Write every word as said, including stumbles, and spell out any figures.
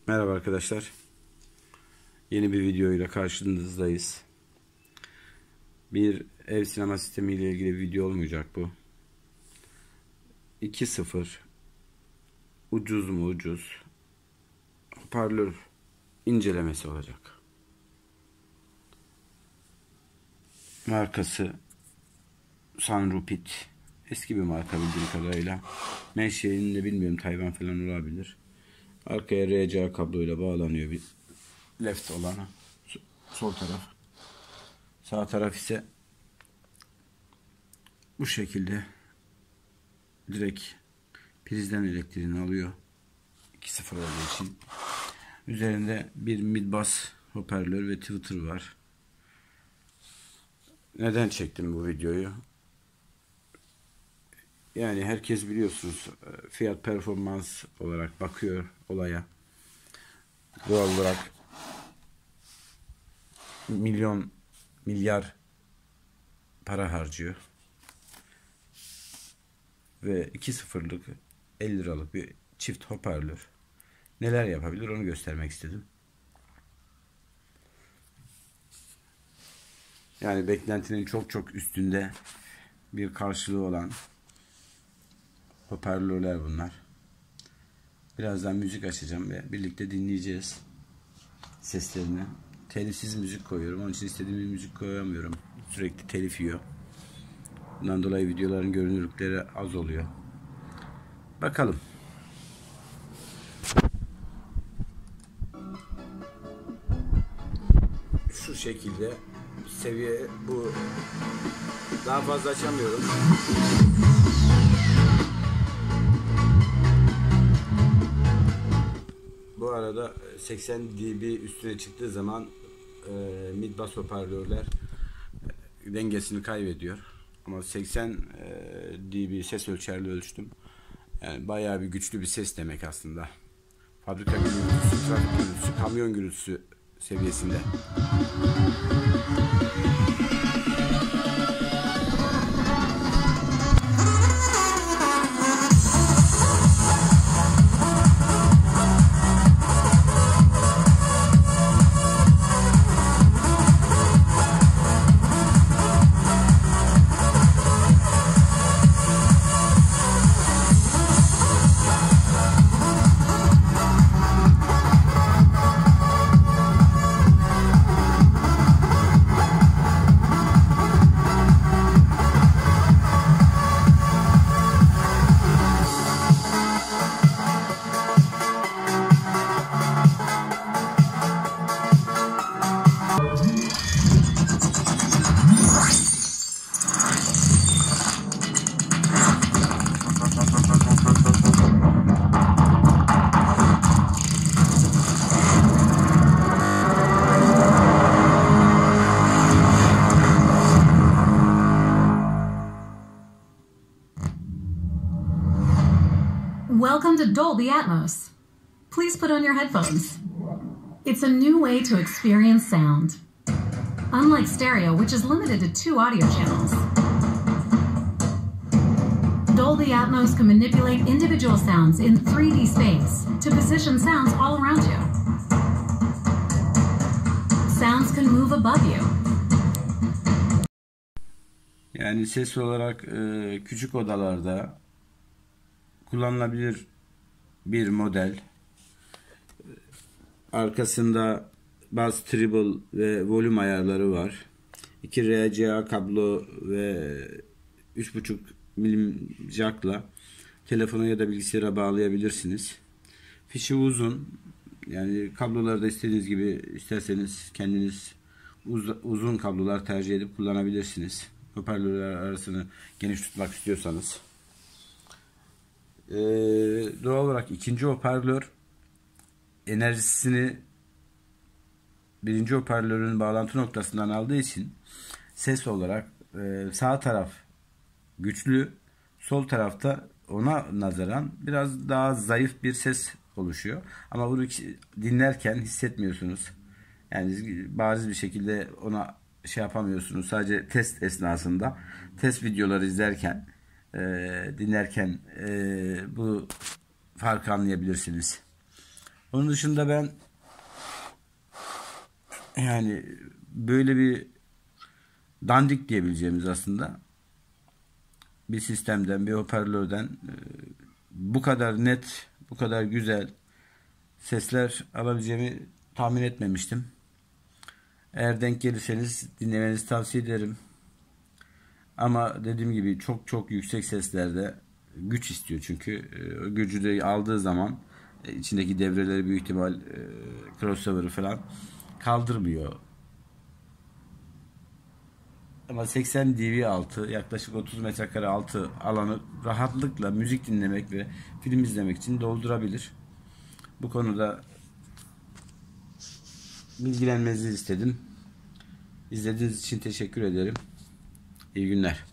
Merhaba arkadaşlar. Yeni bir video ile karşınızdayız. Bir ev sinema sistemi ile ilgili bir video olmayacak bu. iki sıfır ucuz mu ucuz hoparlör incelemesi olacak. Markası Sunrupit. Eski bir marka bildiğim kadarıyla. Menşeini de bilmiyorum, Tayvan falan olabilir. Arkaya R C A kabloyla bağlanıyor bir left olanı. Sol taraf. Sağ taraf ise bu şekilde direkt prizden elektriğini alıyor. iki sıfır olduğu için. Üzerinde bir mid-bass hoparlör ve tweeter var. Neden çektim bu videoyu? Yani herkes biliyorsunuz fiyat performans olarak bakıyor olaya. Doğal olarak milyon milyar para harcıyor. Ve iki sıfırlık elli liralık bir çift hoparlör neler yapabilir onu göstermek istedim. Yani beklentinin çok çok üstünde bir karşılığı olan hoparlörler bunlar. Birazdan müzik açacağım ve birlikte dinleyeceğiz seslerini. Telifsiz müzik koyuyorum. Onun için istediğim bir müzik koyamıyorum. Sürekli telif yiyor. Bundan dolayı videoların görünürlükleri az oluyor. Bakalım. Şu şekilde seviye bu. Daha fazla açamıyorum. Bu arada seksen dB üstüne çıktığı zaman e, mid bass hoparlörler e, dengesini kaybediyor. Ama seksen e, dB ses ölçerli ölçtüm. Yani bayağı bir güçlü bir ses demek aslında. Fabrika gürültüsü, trafik gürültüsü, kamyon gürültüsü seviyesinde. Welcome to Dolby Atmos. Please put on your headphones. It's a new way to experience sound. Unlike stereo, which is limited to two audio channels, Dolby Atmos can manipulate individual sounds in three D space to position sounds all around you. Sounds can move above you. Yani ses olarak e, küçük odalarda kullanılabilir bir model. Arkasında bass, treble ve volüm ayarları var. iki R C A kablo ve üç buçuk milim jackla telefona ya da bilgisayara bağlayabilirsiniz. Fişi uzun. Yani kabloları da istediğiniz gibi, isterseniz kendiniz uz uzun kablolar tercih edip kullanabilirsiniz. Hoparlörler arasını geniş tutmak istiyorsanız. Ee, doğal olarak ikinci hoparlör enerjisini birinci hoparlörün bağlantı noktasından aldığı için ses olarak e, sağ taraf güçlü, sol tarafta ona nazaran biraz daha zayıf bir ses oluşuyor. Ama bunu dinlerken hissetmiyorsunuz. Yani bariz bir şekilde ona şey yapamıyorsunuz. Sadece test esnasında, test videoları izlerken, e, dinlerken e, bu farkı anlayabilirsiniz. Onun dışında ben yani böyle bir dandik diyebileceğimiz aslında bir sistemden, bir hoparlörden bu kadar net, bu kadar güzel sesler alabileceğimi tahmin etmemiştim. Eğer denk gelirseniz dinlemenizi tavsiye ederim. Ama dediğim gibi çok çok yüksek seslerde güç istiyor çünkü o gücü de aldığı zaman içindeki devreleri büyük ihtimal crossover'ı falan kaldırmıyor. Ama seksen D B altı yaklaşık otuz metrekare altı alanı rahatlıkla müzik dinlemek ve film izlemek için doldurabilir. Bu konuda bilgilenmenizi istedim. İzlediğiniz için teşekkür ederim. İyi günler.